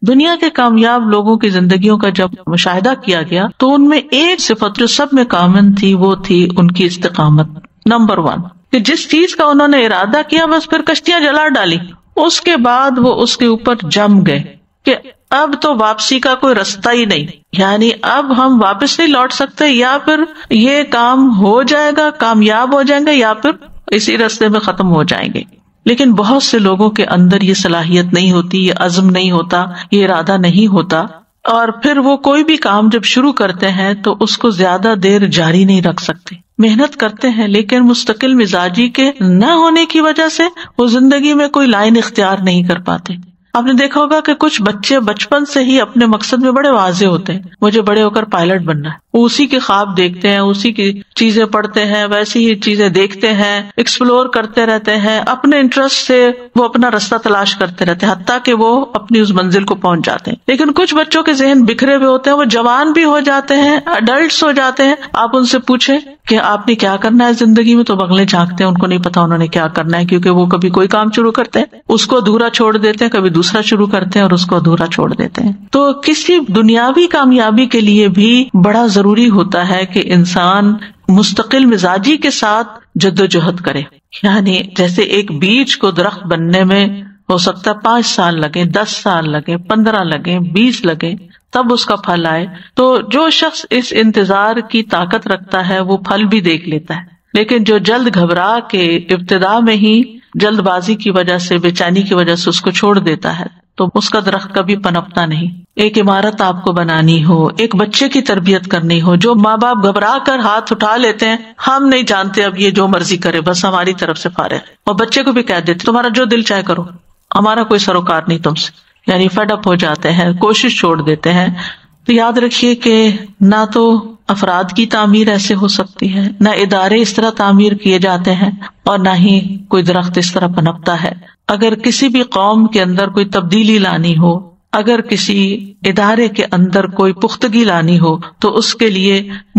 دنیا کے کامیاب لوگوں کی زندگیوں کا جب مشاہدہ کیا گیا تو ان میں ایک صفت جو سب میں کامن تھی وہ تھی ان کی استقامت. نمبر 1 کہ جس چیز کا انہوں نے ارادہ کیا بس پھر کشتیاں جلا ڈالی، اس کے بعد وہ اس کے اوپر جم گئے کہ اب تو واپسی کا کوئی رستہ ہی نہیں، یعنی اب ہم واپس نہیں لوٹ سکتے، یا پھر یہ کام ہو جائے گا، کامیاب ہو جائیں گے، یا پھر اسی راستے میں ختم ہو جائیں گے. لیکن بہت سے لوگوں کے اندر یہ صلاحیت نہیں ہوتی، یہ عزم نہیں ہوتا، یہ ارادہ نہیں ہوتا، اور پھر وہ کوئی بھی کام جب شروع کرتے ہیں تو اس کو زیادہ دیر جاری نہیں رکھ سکتے. محنت کرتے ہیں لیکن مستقل مزاجی کے نہ ہونے کی وجہ سے وہ زندگی میں کوئی لائن اختیار نہیں کر پاتے. آپ نے دیکھا ہوگا کہ کچھ بچے بچپن سے ہی اپنے مقصد میں بڑے واضح ہوتے ہیں، مجھے بڑے ہو کر پائلٹ بننا ہے، وہ اسی کے خواب دیکھتے ہیں، اسی کی چیزیں پڑھتے ہیں، ویسی ہی چیزیں دیکھتے ہیں، ایکسپلور کرتے رہتے ہیں، اپنے انٹرسٹ سے وہ اپنا راستہ تلاش کرتے رہتے ہیں حتیٰ کہ وہ اپنی اس منزل کو پہنچ جاتے ہیں. لیکن کچھ بچوں کے ذہن بکھرے ہوئے ہوتے ہیں، وہ جوان بھی ہو جاتے ہیں، اڈلٹس ہو جاتے ہیں، آپ ان سے پوچھیں کہ آپ نے کیا کرنا ہے زندگی میں تو بغلیں جھانکتے ہیں، ان کو نہیں پتا انہوں نے کیا کرنا ہے، کیونکہ وہ کبھی کوئی کام شروع کرتے ہیں اس کو ادھورا چھوڑ دیتے ہیں، کبھی دوسرا شروع کرتے ہیں اور اس کو ادھورا چھوڑ دیتے ہیں. تو کسی دنیاوی کامیابی کے لیے بھی بڑا ضروری ہوتا ہے کہ انسان مستقل مزاجی کے ساتھ جدوجہد کرے. یعنی جیسے ایک بیج کو درخت بننے میں ہو سکتا ہے 5 سال لگے، 10 سال لگے، 15 لگے، 20 لگے، تب اس کا پھل آئے. تو جو شخص اس انتظار کی طاقت رکھتا ہے وہ پھل بھی دیکھ لیتا ہے. لیکن جو جلد گھبرا کے ابتدا میں ہی جلد بازی کی وجہ سے، بے چینی کی وجہ سے اس کو چھوڑ دیتا ہے تو اس کا درخت کبھی پنپتا نہیں. ایک عمارت آپ کو بنانی ہو، ایک بچے کی تربیت کرنی ہو، جو ماں باپ گھبرا کر ہاتھ اٹھا لیتے ہیں، ہم نہیں جانتے اب یہ جو مرضی کرے بس ہماری طرف سے فارغ ہے، اور بچے کو بھی کہہ دیتے تمہارا جو دل چاہے کرو، ہمارا کوئی سروکار نہیں تم سے، یعنی فیڈ اپ ہو جاتے ہیں، کوشش چھوڑ دیتے ہیں. تو یاد رکھیے کہ نہ تو افراد کی تعمیر ایسے ہو سکتی ہے، نہ ادارے اس طرح تعمیر کیے جاتے ہیں، اور نہ ہی کوئی درخت اس طرح پنپتا ہے. اگر کسی بھی قوم کے اندر کوئی تبدیلی لانی ہو، اگر کسی ادارے کے اندر کوئی پختگی لانی ہو تو اس کے لیے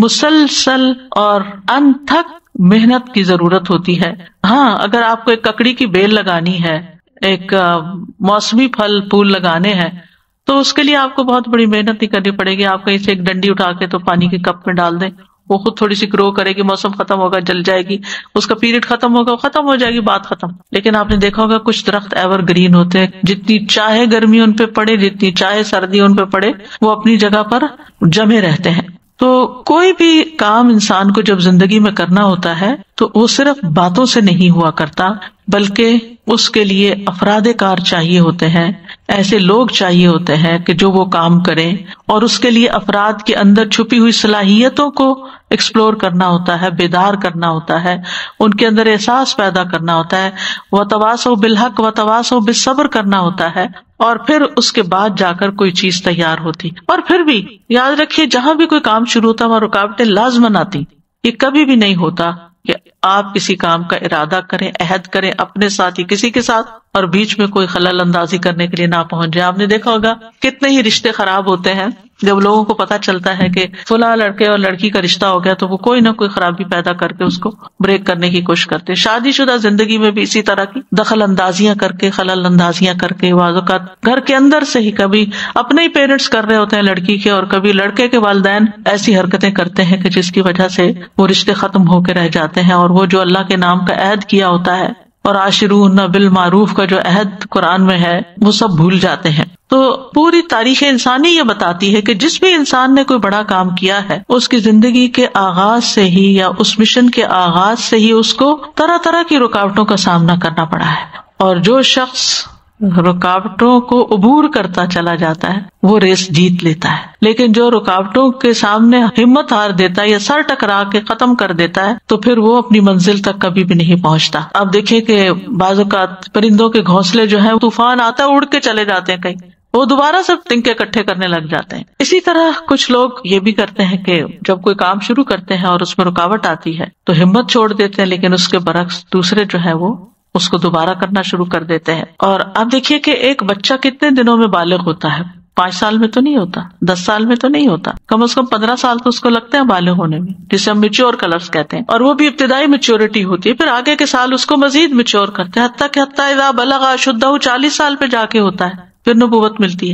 مسلسل اور انتھک محنت کی ضرورت ہوتی ہے. ہاں، اگر آپ کو ایک ککڑی کی بیل لگانی ہے، ایک موسمی پھل پھول لگانے ہیں تو اس کے لیے آپ کو بہت بڑی محنت نہیں کرنی پڑے گی. آپ کہیں سے ایک ڈنڈی اٹھا کے تو پانی کے کپ میں ڈال دیں، وہ خود تھوڑی سی گرو کرے گی، موسم ختم ہوگا جل جائے گی، اس کا پیریڈ ختم ہوگا، ختم ہو جائے گی، بات ختم. لیکن آپ نے دیکھا ہوگا کچھ درخت ایور گرین ہوتے ہیں، جتنی چاہے گرمی ان پہ پڑے، جتنی چاہے سردی ان پہ پڑے، وہ اپنی جگہ پر جمے رہتے ہیں. تو کوئی بھی کام انسان کو جب زندگی میں کرنا ہوتا ہے تو وہ صرف باتوں سے نہیں ہوا کرتا، بلکہ اس کے لیے افراد کار چاہیے ہوتے ہیں، ایسے لوگ چاہیے ہوتے ہیں کہ جو وہ کام کریں، اور اس کے لیے افراد کے اندر چھپی ہوئی صلاحیتوں کو ایکسپلور کرنا ہوتا ہے، بیدار کرنا ہوتا ہے، ان کے اندر احساس پیدا کرنا ہوتا ہے، وتواصوا بالحق وتواصوا بالصبر کرنا ہوتا ہے، اور پھر اس کے بعد جا کر کوئی چیز تیار ہوتی. اور پھر بھی یاد رکھیے جہاں بھی کوئی کام شروع ہوتا ہے وہاں رکاوٹیں لازماً آتی. یہ کبھی بھی نہیں ہوتا کہ آپ کسی کام کا ارادہ کریں، عہد کریں اپنے ساتھ ہی کسی کے ساتھ، اور بیچ میں کوئی خلل اندازی کرنے کے لیے نہ پہنچ جائے. آپ نے دیکھا ہوگا کتنے ہی رشتے خراب ہوتے ہیں جب لوگوں کو پتا چلتا ہے کہ فلاں لڑکے اور لڑکی کا رشتہ ہو گیا تو وہ کوئی نہ کوئی خرابی پیدا کر کے اس کو بریک کرنے کی کوشش کرتے. شادی شدہ زندگی میں بھی اسی طرح کی دخل اندازیاں کر کے، خلل اندازیاں کر کے، بعض اوقات گھر کے اندر سے ہی کبھی اپنے ہی پیرنٹس کر رہے ہوتے ہیں لڑکی کے، اور کبھی لڑکے کے والدین ایسی حرکتیں کرتے ہیں کہ جس کی وجہ سے وہ رشتے ختم ہو کے رہ جاتے ہیں، اور وہ جو اللہ کے نام کا عہد کیا ہوتا ہے اور عاشروہن بالمعروف کا جو عہد قرآن میں ہے وہ سب بھول جاتے ہیں. تو پوری تاریخ انسانی یہ بتاتی ہے کہ جس بھی انسان نے کوئی بڑا کام کیا ہے اس کی زندگی کے آغاز سے ہی یا اس مشن کے آغاز سے ہی اس کو طرح طرح کی رکاوٹوں کا سامنا کرنا پڑا ہے. اور جو شخص رکاوٹوں کو عبور کرتا چلا جاتا ہے وہ ریس جیت لیتا ہے، لیکن جو رکاوٹوں کے سامنے ہمت ہار دیتا ہے یا سر ٹکرا کے ختم کر دیتا ہے تو پھر وہ اپنی منزل تک کبھی بھی نہیں پہنچتا. آپ دیکھیں کہ بعض اوقات پرندوں کے گھونسلے جو ہیں طوفان آتا ہے اڑ کے چلے جاتے ہیں، کہیں وہ دوبارہ سب تنکے اکٹھے کرنے لگ جاتے ہیں. اسی طرح کچھ لوگ یہ بھی کرتے ہیں کہ جب کوئی کام شروع کرتے ہیں اور اس میں رکاوٹ آتی ہے تو ہمت چھوڑ دیتے ہیں، لیکن اس کے برعکس دوسرے جو ہے وہ اس کو دوبارہ کرنا شروع کر دیتے ہیں. اور آپ دیکھیے کہ ایک بچہ کتنے دنوں میں بالغ ہوتا ہے؟ 5 سال میں تو نہیں ہوتا، 10 سال میں تو نہیں ہوتا، کم از کم 15 سال تو اس کو لگتے ہیں بالغ ہونے میں، جسے ہم میچور کا لفظ کہتے ہیں. اور وہ بھی ابتدائی میچورٹی ہوتی ہے، پھر آگے کے سال اس کو مزید میچور کرتے ہیں، حتیٰ اذا بلغ اشدہ 40 سال پہ جا کے ہوتا ہے، پھر نبوت ملتی ہے.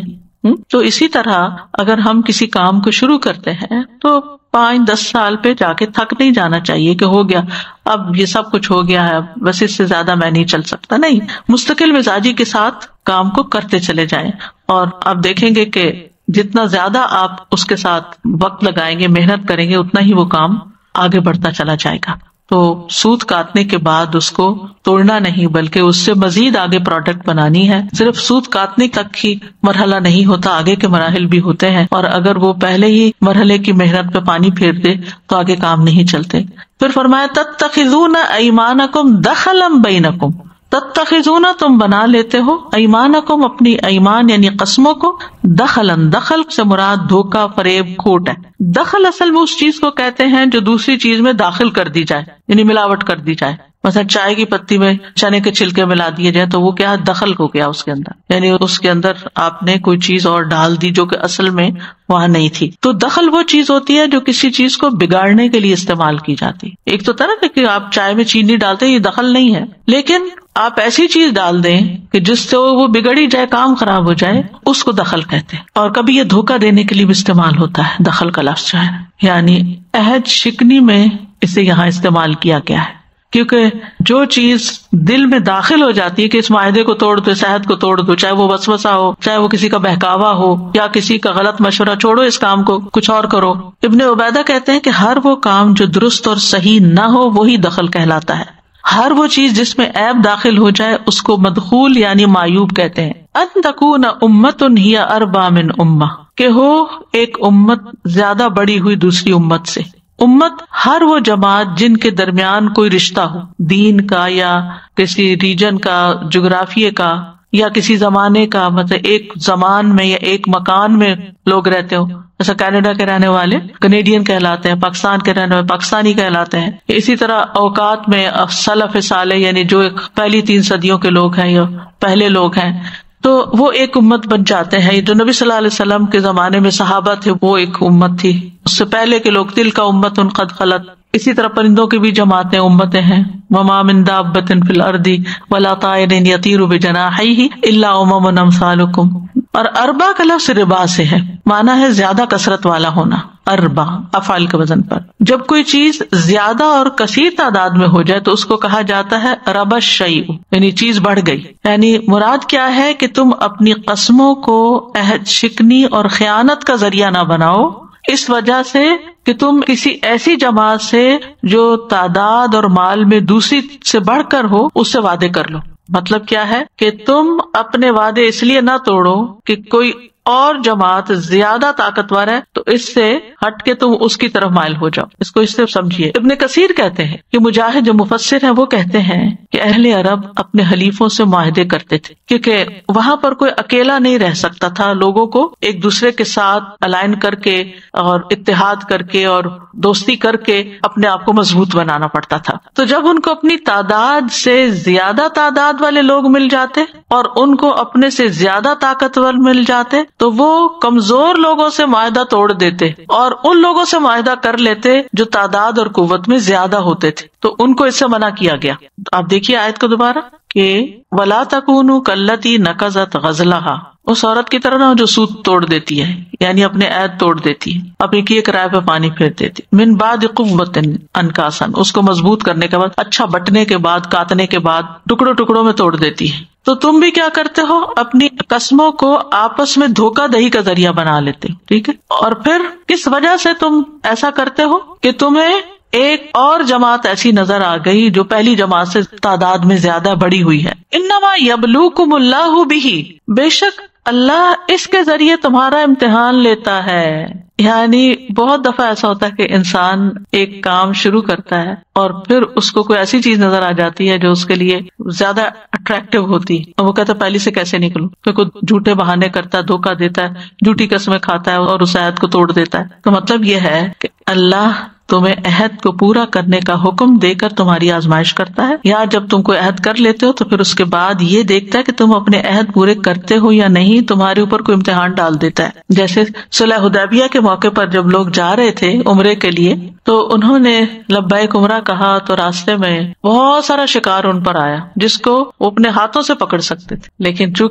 تو اسی طرح اگر ہم کسی کام کو شروع کرتے ہیں تو 5-10 سال پہ جا کے تھک نہیں جانا چاہیے کہ ہو گیا، اب یہ سب کچھ ہو گیا ہے، بس اس سے زیادہ میں نہیں چل سکتا. نہیں، مستقل مزاجی کے ساتھ کام کو کرتے چلے جائیں، اور آپ دیکھیں گے کہ جتنا زیادہ آپ اس کے ساتھ وقت لگائیں گے، محنت کریں گے، اتنا ہی وہ کام آگے بڑھتا چلا جائے گا. تو سود کاٹنے کے بعد اس کو توڑنا نہیں بلکہ اس سے مزید آگے پروڈکٹ بنانی ہے. صرف سود کاٹنے تک ہی مرحلہ نہیں ہوتا، آگے کے مراحل بھی ہوتے ہیں، اور اگر وہ پہلے ہی مرحلے کی محنت پہ پانی پھیر دے تو آگے کام نہیں چلتے. پھر فرمایا تتخذون ایمانکم دخلا بینکم، تتخذون تم بنا لیتے ہو، ایمانکم اپنی ایمان یعنی قسموں کو، دخلن دخل سے مراد دھوکہ، فریب، کھوٹ ہے. دخل اصل میں اس چیز کو کہتے ہیں جو دوسری چیز میں داخل کر دی جائے، یعنی ملاوٹ کر دی جائے. مثلا چائے کی پتی میں چنے کے چھلکے ملا دیے جائے تو وہ کیا دخل ہو گیا اس کے اندر، یعنی اس کے اندر آپ نے کوئی چیز اور ڈال دی جو کہ اصل میں وہاں نہیں تھی. تو دخل وہ چیز ہوتی ہے جو کسی چیز کو بگاڑنے کے لیے استعمال کی جاتی. ایک تو طرح کہ آپ چائے میں چینی ڈالتے ہیں، یہ دخل نہیں ہے، لیکن آپ ایسی چیز ڈال دیں کہ جس سے وہ بگڑی جائے، کام خراب ہو جائے، اس کو دخل کہتے ہیں. اور کبھی یہ دھوکہ دینے کے لیے بھی استعمال ہوتا ہے دخل کا لفظ جو ہے، یعنی عہد شکنی میں اسے یہاں استعمال کیا گیا ہے. کیونکہ جو چیز دل میں داخل ہو جاتی ہے کہ اس معاہدے کو توڑ دو، اس عہد کو توڑ دو، چاہے وہ وسوسہ ہو، چاہے وہ کسی کا بہکاوا ہو، یا کسی کا غلط مشورہ، چھوڑو اس کام کو، کچھ اور کرو. ابن عبیدہ کہتے ہیں کہ ہر وہ کام جو درست اور صحیح نہ ہو وہی دخل کہلاتا ہے. ہر وہ چیز جس میں عیب داخل ہو جائے اس کو مدخول یعنی معیوب کہتے ہیں. ان تکون امۃ ہی اربا من امہ، کہ ہو ایک امت زیادہ بڑی ہوئی دوسری امت سے. امت ہر وہ جماعت جن کے درمیان کوئی رشتہ ہو، دین کا یا کسی ریجن کا، جغرافیے کا یا کسی زمانے کا، مطلب ایک زمان میں یا ایک مکان میں لوگ رہتے ہو. جیسا کینیڈا کے رہنے والے کینیڈین کہلاتے ہیں، پاکستان کے رہنے والے پاکستانی کہلاتے ہیں. اسی طرح اوقات میں سلف صالح یعنی جو پہلی 3 صدیوں کے لوگ ہیں یا پہلے لوگ ہیں، تو وہ ایک امت بن جاتے ہیں. جو نبی صلی اللہ علیہ وسلم کے زمانے میں صحابہ تھے وہ ایک امت تھی، اس سے پہلے کے لوگ تلک امت قد خلت. اسی طرح پرندوں کی بھی جماعتیں، امتیں ہیں. وما من دابۃ فی الارض ولا طائر یطیر بجناحیہ الا امم امثالکم. اور اربا کا لفظ ربا سے ہے، معنی ہے زیادہ کثرت والا ہونا. اربا افعال کے وزن پر جب کوئی چیز زیادہ اور کثیر تعداد میں ہو جائے تو اس کو کہا جاتا ہے ربا الشیء، یعنی چیز بڑھ گئی. یعنی مراد کیا ہے کہ تم اپنی قسموں کو عہد شکنی اور خیانت کا ذریعہ نہ بناؤ، اس وجہ سے کہ تم کسی ایسی جماعت سے جو تعداد اور مال میں دوسری سے بڑھ کر ہو اس سے وعدے کر لو. مطلب کیا ہے کہ تم اپنے وعدے اس لیے نہ توڑو کہ کوئی اور جماعت زیادہ طاقتور ہے تو اس سے ہٹ کے تم اس کی طرف مائل ہو جاؤ. اس کو اس سے سمجھیے. ابن کثیر کہتے ہیں کہ مجاہد جو مفسر ہیں وہ کہتے ہیں کہ اہل عرب اپنے حلیفوں سے معاہدے کرتے تھے کیونکہ وہاں پر کوئی اکیلا نہیں رہ سکتا تھا، لوگوں کو ایک دوسرے کے ساتھ الائن کر کے اور اتحاد کر کے اور دوستی کر کے اپنے آپ کو مضبوط بنانا پڑتا تھا. تو جب ان کو اپنی تعداد سے زیادہ تعداد والے لوگ مل جاتے اور ان کو اپنے سے زیادہ طاقتور مل جاتے تو وہ کمزور لوگوں سے معاہدہ توڑ دیتے اور ان لوگوں سے معاہدہ کر لیتے جو تعداد اور قوت میں زیادہ ہوتے تھے. تو ان کو اس سے منع کیا گیا. آپ دیکھیے آیت کو دوبارہ کہ وَلَا تَكُونُوا كَالَّتِي نَقَضَتْ غَزْلَهَا، اس عورت کی طرح نہ جو سود توڑ دیتی ہے، یعنی اپنے عہد توڑ دیتی ہے، اپنے کیے کرائے پہ پانی پھیر دیتی. من بعد قوت انکاسا، اس کو مضبوط کرنے کے بعد، اچھا بٹنے کے بعد، کاٹنے کے بعد ٹکڑوں ٹکڑوں میں توڑ دیتی ہے. تو تم بھی کیا کرتے ہو، اپنی قسموں کو آپس میں دھوکہ دہی کا ذریعہ بنا لیتے. ٹھیک ہے، اور پھر کس وجہ سے تم ایسا کرتے ہو کہ تمہیں ایک اور جماعت ایسی نظر آ گئی جو پہلی جماعت سے تعداد میں زیادہ بڑی ہوئی ہے. انما یبلوکم اللہ بہ، بے شک اللہ اس کے ذریعے تمہارا امتحان لیتا ہے. یعنی بہت دفعہ ایسا ہوتا ہے کہ انسان ایک کام شروع کرتا ہے اور پھر اس کو کوئی ایسی چیز نظر آ جاتی ہے جو اس کے لیے زیادہ اٹریکٹیو ہوتی ہے اور وہ کہتا ہے پہلے سے کیسے نکلوں. پھر کوئی جھوٹے بہانے کرتا ہے، دھوکہ دیتا ہے، جھوٹی قسمیں کھاتا ہے اور اس عہد کو توڑ دیتا ہے. تو مطلب یہ ہے کہ اللہ تمہیں عہد کو پورا کرنے کا حکم دے کر تمہاری آزمائش کرتا ہے، یا جب تم کوئی عہد کر لیتے ہو تو پھر اس کے بعد یہ دیکھتا ہے کہ تم اپنے عہد پورے کرتے ہو یا نہیں، تمہارے اوپر کوئی امتحان ڈال دیتا ہے. جیسے صلح حدیبیہ کے موقع پر جب لوگ جا رہے تھے عمرے کے لیے تو انہوں نے لبیک عمرہ کہا تو راستے میں بہت سارا شکار ان پر آیا جس کو وہ اپنے ہاتھوں سے پکڑ سکتے تھے، لیکن چونکہ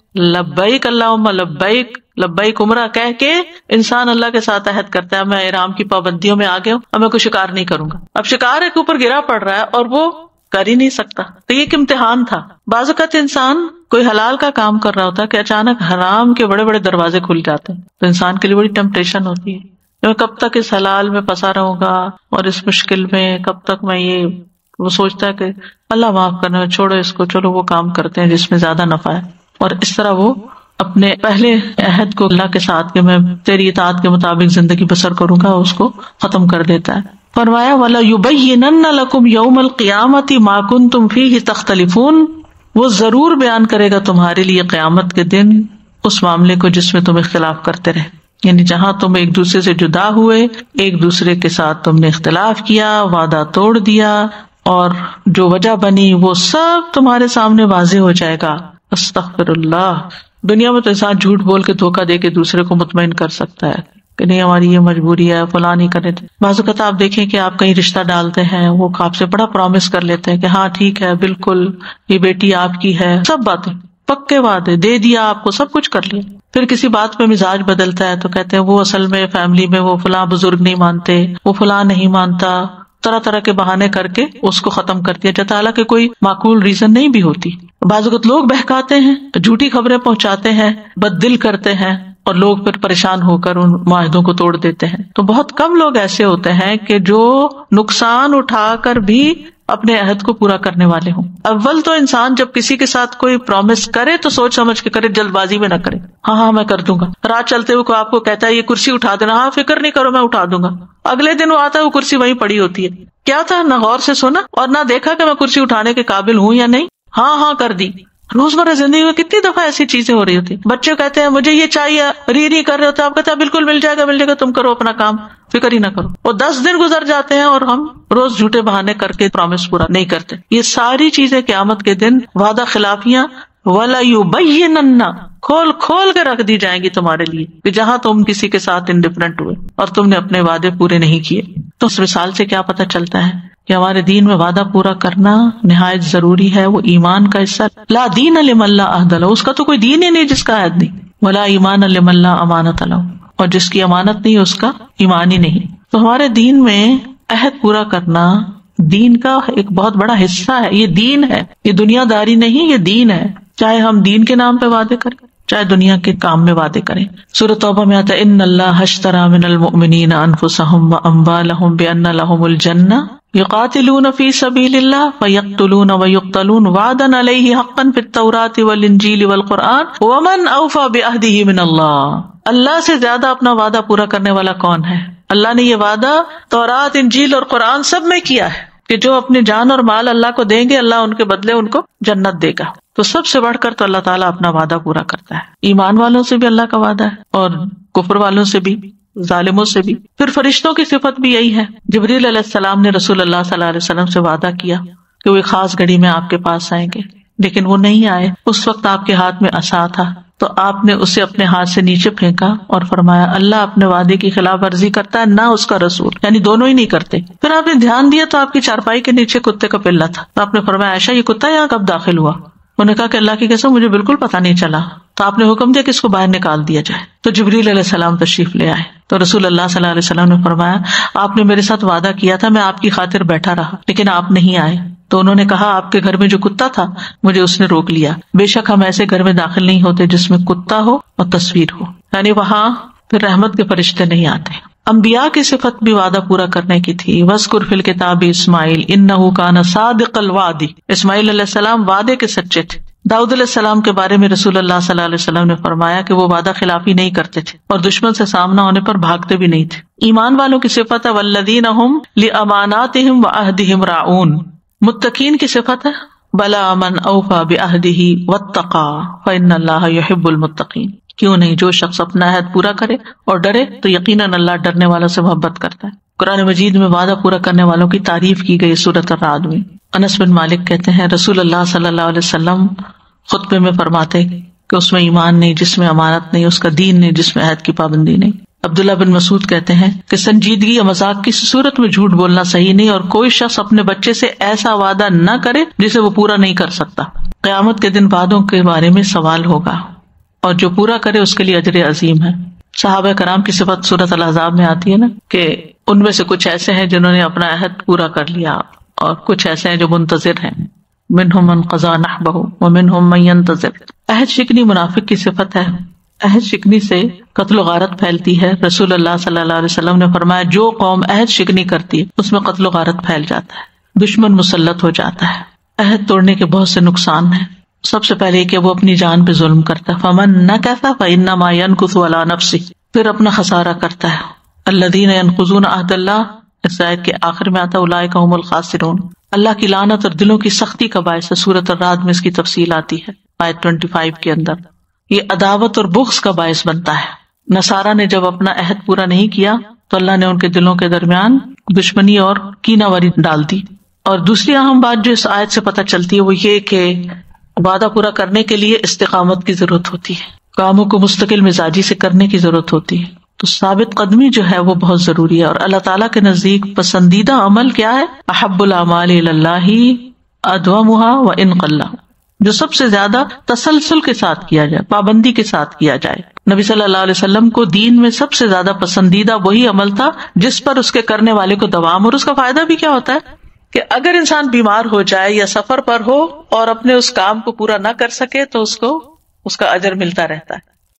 لبیک اللہم لبیک، لبیک عمرہ کہہ کے انسان اللہ کے ساتھ عہد کرتا ہے میں احرام کی پابندیوں میں آ گیا ہوں، اب میں کوئی شکار نہیں کروں گا. اب شکار ایک اوپر گرا پڑ رہا ہے اور وہ کر ہی نہیں سکتا. تو یہ ایک امتحان تھا. بعض اوقات انسان کوئی حلال کا کام کر رہا ہوتا ہے کہ اچانک حرام کے بڑے بڑے دروازے کھل جاتے ہیں، تو انسان کے لیے بڑی ٹیمپٹیشن ہوتی ہے میں کب تک اس حلال میں پھنسا رہوں گا اور اس مشکل میں کب تک میں یہ. وہ سوچتا ہے کہ اللہ معاف کرنا، چھوڑو اس کو، چلو وہ کام کرتے ہیں جس میں زیادہ نفع ہے. اور اس طرح وہ اپنے پہلے عہد کو اللہ کے ساتھ کہ میں تیری اطاعت کے مطابق زندگی بسر کروں گا اس کو ختم کر دیتا ہے. فرمایا وَلَيُبَيِّنَنَّ لَكُمْ يَوْمَ الْقِيَامَةِ مَا كُنْتُمْ فِيهِ تَخْتَلِفُونَ، وہ ضرور بیان کرے گا تمہارے لیے قیامت کے دن اس معاملے کو جس میں تم اختلاف کرتے رہے. یعنی جہاں تم ایک دوسرے سے جدا ہوئے، ایک دوسرے کے ساتھ تم نے اختلاف کیا، وعدہ توڑ دیا، اور جو وجہ بنی وہ سب تمہارے سامنے واضح ہو جائے گا. استغفر اللہ. دنیا میں تو انسان جھوٹ بول کے دھوکہ دے کے دوسرے کو مطمئن کر سکتا ہے کہ نہیں ہماری یہ مجبوری ہے، فلاں نہیں کرے. بعض اوقات آپ دیکھیں کہ آپ کہیں رشتہ ڈالتے ہیں، وہ آپ سے بڑا پرومس کر لیتے ہیں کہ ہاں ٹھیک ہے بالکل یہ بیٹی آپ کی ہے، سب باتیں پکے وعدے دے دیا آپ کو، سب کچھ کر لیا. پھر کسی بات پہ مزاج بدلتا ہے تو کہتے ہیں وہ اصل میں فیملی میں وہ فلاں بزرگ نہیں مانتے، وہ فلاں نہیں مانتا، طرح طرح کے بہانے کر کے اس کو ختم کر دیا جاتا، حالانکہ کوئی معقول ریزن نہیں بھی ہوتی. بعض اوقات لوگ بہکاتے ہیں، جھوٹی خبریں پہنچاتے ہیں، بد دل کرتے ہیں، اور لوگ پھر پریشان ہو کر ان معاہدوں کو توڑ دیتے ہیں. تو بہت کم لوگ ایسے ہوتے ہیں کہ جو نقصان اٹھا کر بھی اپنے عہد کو پورا کرنے والے ہوں. اول تو انسان جب کسی کے ساتھ کوئی پرومس کرے تو سوچ سمجھ کے کرے، جلد بازی میں نہ کرے. ہاں میں کر دوں گا. رات چلتے ہوئے کوئی آپ کو کہتا ہے یہ کرسی اٹھا دینا، ہاں فکر نہیں کرو میں اٹھا دوں گا. اگلے دن وہ آتا ہے وہ کرسی وہیں پڑی ہوتی ہے. کیا تھا؟ نہ غور سے سنا اور نہ دیکھا کہ میں کرسی اٹھانے کے قابل ہوں یا نہیں. ہاں کر دی. روزمرہ زندگی میں کتنی دفعہ ایسی چیزیں ہو رہی ہوتی. بچے کہتے ہیں مجھے یہ چاہیے، ری کر رہے ہوتے، آپ کہتے ہیں بالکل مل جائے گا، تم کرو اپنا کام، فکر ہی نہ کرو. اور 10 دن گزر جاتے ہیں اور ہم روز جھوٹے بہانے کر کے پرومس پورا نہیں کرتے. یہ ساری چیزیں قیامت کے دن وعدہ خلافیاں وَلَيُبَيِّنَنَّ کھول کے رکھ دی جائیں گی تمہارے لیے کہ جہاں تم کسی کے ساتھ انڈیفرنٹ ہوئے اور تم نے اپنے وعدے پورے نہیں کیے. تو اس مثال سے کیا پتہ چلتا ہے کہ ہمارے دین میں وعدہ پورا کرنا نہایت ضروری ہے. وہ ایمان کا حصہ. لا دین لمن لا عہد لہ، اس کا تو کوئی دین ہی نہیں جس کا عہد نہیں. ولا ایمان لمن لا امانت لہ، اور جس کی امانت نہیں اس کا ایمان ہی نہیں. تو ہمارے دین میں عہد پورا کرنا دین کا ایک بہت بڑا حصہ ہے. یہ دین ہے، یہ دنیا داری نہیں، یہ دین ہے. چاہے ہم دین کے نام پہ وعدے کریں، چاہے دنیا کے کام میں وعدے کریں. سورۃ توبہ میں آتا ہے ان اللہ اشتری من المؤمنین انفسهم واموالهم بان لهم الجنہ یقاتلون فی سبیل اللہ فیقتلون ویقتلون وعدا علیہ حقا فی التوراۃ والانجیل والقرآن ومن اوفی بعہدہ من اللہ. اللہ سے زیادہ اپنا وعدہ پورا کرنے والا کون ہے؟ اللہ نے یہ وعدہ تورات، انجیل اور قرآن سب میں کیا ہے کہ جو اپنی جان اور مال اللہ کو دیں گے اللہ ان کے بدلے ان کو جنت دے گا. تو سب سے بڑھ کر تو اللہ تعالیٰ اپنا وعدہ پورا کرتا ہے. ایمان والوں سے بھی اللہ کا وعدہ ہے اور کفر والوں سے بھی، ظالموں سے بھی. پھر فرشتوں کی صفت بھی یہی ہے. جبریل علیہ السلام نے رسول اللہ صلی اللہ علیہ وسلم سے وعدہ کیا کہ وہ ایک خاص گھڑی میں آپ کے پاس آئیں گے، لیکن وہ نہیں آئے. اس وقت آپ کے ہاتھ میں عصا تھا تو آپ نے اسے اپنے ہاتھ سے نیچے پھینکا اور فرمایا اللہ اپنے وعدے کی خلاف ورزی کرتا ہے نہ اس کا رسول، یعنی دونوں ہی نہیں کرتے. پھر آپ نے دھیان دیا تو آپ کی چارپائی کے نیچے کتے کا پلہ تھا. تو آپ نے فرمایا عائشہ یہ کتا یہاں کب داخل ہوا؟ انہوں نے کہا کہ اللہ کی قسم مجھے بالکل پتہ نہیں چلا. تو آپ نے حکم دیا کہ اس کو باہر نکال دیا جائے. تو جبریل علیہ السلام تشریف لے آئے تو رسول اللہ صلی اللہ علیہ وسلم نے فرمایا آپ نے میرے ساتھ وعدہ کیا تھا، میں آپ کی خاطر بیٹھا رہا لیکن آپ نہیں آئے. تو انہوں نے کہا آپ کے گھر میں جو کتا تھا مجھے اس نے روک لیا. بے شک ہم ایسے گھر میں داخل نہیں ہوتے جس میں کتا ہو اور تصویر ہو، یعنی وہاں پھر رحمت کے فرشتے نہیں آتے. انبیاء کی صفت بھی وعدہ پورا کرنے کی تھی. وَاذْكُرْ فِي الْكِتَابِ اسماعیل إِنَّهُ كَانَ صَادِقَ الْوَعْدِ. اسماعیل علیہ السلام وعدے کے سچے تھے. داؤد علیہ السلام کے بارے میں رسول اللہ صلی اللہ علیہ وسلم نے فرمایا کہ وہ وعدہ خلافی نہیں کرتے تھے اور دشمن سے سامنا ہونے پر بھاگتے بھی نہیں تھے. ایمان والوں کی صفت ہے وَالَّذِينَ هُمْ لِأَمَانَاتِهِمْ وَعَهْدِهِمْ رَاعُونَ. متقین کی صفت ہے بلا من اوفى بعهده واتقى فإن الله يحب المتقین. کیوں نہیں، جو شخص اپنا عہد پورا کرے اور ڈرے تو یقیناً اللہ ڈرنے والوں سے محبت کرتا ہے. قرآن مجید میں وعدہ پورا کرنے والوں کی تعریف کی گئی سورۃ الرعد میں. انس بن مالک کہتے ہیں رسول اللہ صلی اللہ علیہ وسلم خطبے میں فرماتے کہ اس میں ایمان نہیں جس میں امانت نہیں، اس کا دین نہیں جس میں عہد کی پابندی نہیں. عبداللہ بن مسعود کہتے ہیں کہ سنجیدگی یا مذاق کی صورت میں جھوٹ بولنا صحیح نہیں، اور کوئی شخص اپنے بچے سے ایسا وعدہ نہ کرے جسے وہ پورا نہیں کر سکتا. قیامت کے دن وعدوں کے بارے میں سوال ہوگا. اور جو پورا کرے اس کے لیے اجر عظیم ہے. صحابہ کرام کی صفت سورۃ الاحزاب میں آتی ہے نا کہ ان میں سے کچھ ایسے ہیں جنہوں نے اپنا عہد پورا کر لیا اور کچھ ایسے ہیں جو منتظر ہیں. منہم من قضا نحبہ ومنہم من ینتظر. عہد شکنی منافق کی صفت ہے. عہد شکنی سے قتل و غارت پھیلتی ہے. رسول اللہ صلی اللہ علیہ وسلم نے فرمایا جو قوم عہد شکنی کرتی ہے اس میں قتل و غارت پھیل جاتا ہے, دشمن مسلط ہو جاتا ہے. عہد توڑنے کے بہت سے نقصان ہیں. سب سے پہلے کہ وہ اپنی جان پہ ظلم کرتا ہے. فمن نکث فانما ينکث علی نفسہ. پھر اپنا خسارہ کرتا ہے. الذین ینقضون عہد اللہ, اس آیت کے آخر میں آتا اولئک هم الخاسرون. اللہ کی لعنت اور دلوں کی سختی کا باعث ہے. سورۃ الرعد میں اس کی تفصیل آتی ہے آیت 25 کے اندر. یہ عداوت اور بغض کا باعث بنتا ہے. نصارہ نے جب اپنا عہد پورا نہیں کیا تو اللہ نے ان کے دلوں کے درمیان دشمنی اور کینہ واری ڈال دی. اور دوسری اہم بات جو اس آیت سے پتہ چلتی ہے وہ یہ کہ وعدہ پورا کرنے کے لیے استقامت کی ضرورت ہوتی ہے. کاموں کو مستقل مزاجی سے کرنے کی ضرورت ہوتی ہے. تو ثابت قدمی جو ہے وہ بہت ضروری ہے. اور اللہ تعالیٰ کے نزدیک پسندیدہ عمل کیا ہے؟ احب الاعمال الی اللہ ادومها وان قل. جو سب سے زیادہ تسلسل کے ساتھ کیا جائے, پابندی کے ساتھ کیا جائے. نبی صلی اللہ علیہ وسلم کو دین میں سب سے زیادہ پسندیدہ وہی عمل تھا جس پر اس کے کرنے والے کو دوام. اور اس کا فائدہ بھی کیا ہوتا ہے کہ اگر انسان بیمار ہو جائے یا سفر پر ہو اور اپنے اس کام کو پورا نہ کر سکے تو اس کو اس کا اجر ملتا رہتا ہے.